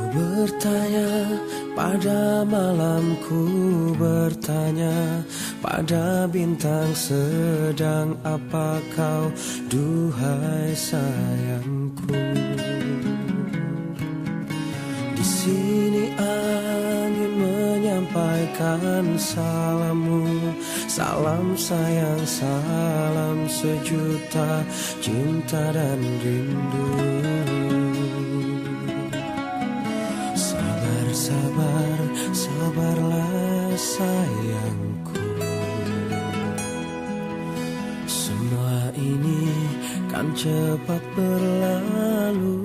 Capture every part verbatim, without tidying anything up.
Bertanya pada malamku, bertanya pada bintang, sedang apa kau, duhai sayangku. Di sini angin menyampaikan salammu, salam sayang, salam sejuta cinta dan rindu. Sabar, sabarlah sayangku. Semua ini kan cepat berlalu.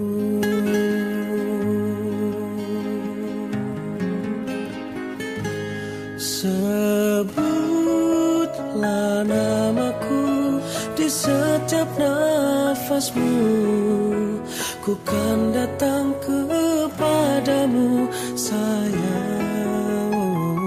Sebutlah namaku di setiap nafasmu, ku kan datang kepadamu sayang.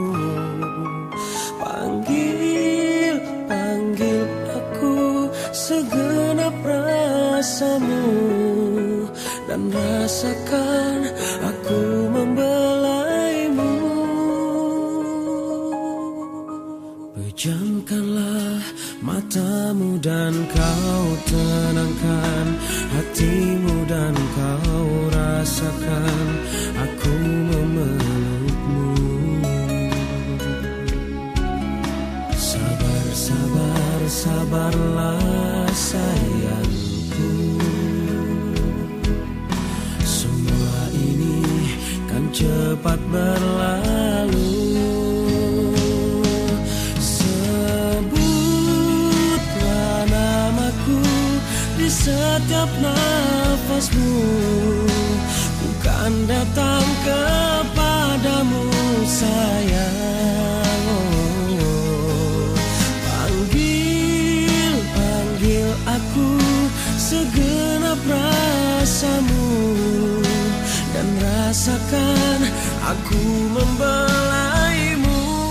Panggil, panggil aku, segenap rasamu, dan rasakan aku membelaimu. Pejamkanlah matamu dan kau tenangkan hatimu, dan kau rasakan aku memelukmu. Sabar, sabar, sabarlah sayangku. Semua ini kan cepat berlalu. Di setiap nafasmu, ku kan datang kepadamu sayang. Oh, panggil, panggil aku, segenap rasamu, dan rasakan aku membelaimu.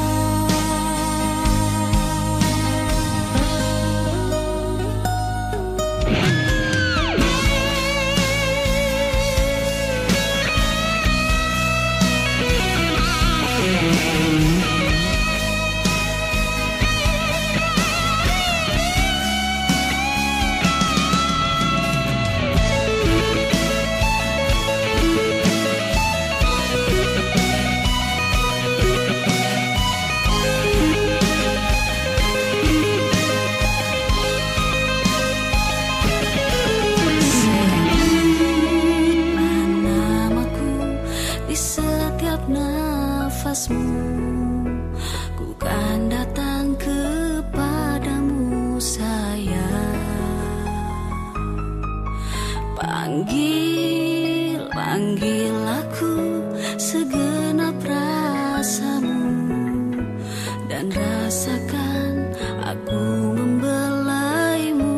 Ku kan datang kepadamu sayang. Panggil, panggil aku, segenap rasamu, dan rasakan aku membelaimu.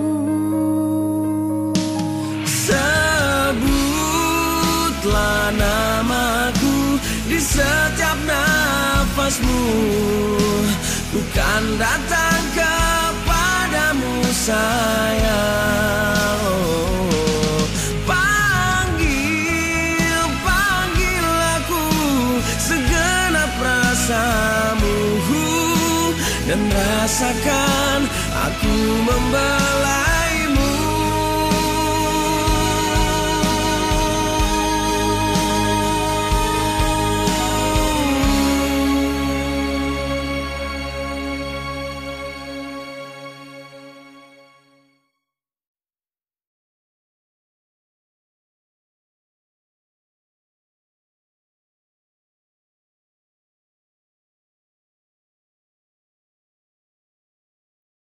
Sebutlah namaku di setiap nafasmu, ku kan datang kepadamu sayang. Oh, panggil, panggil aku, segenap rasamu, dan rasakan aku membelai.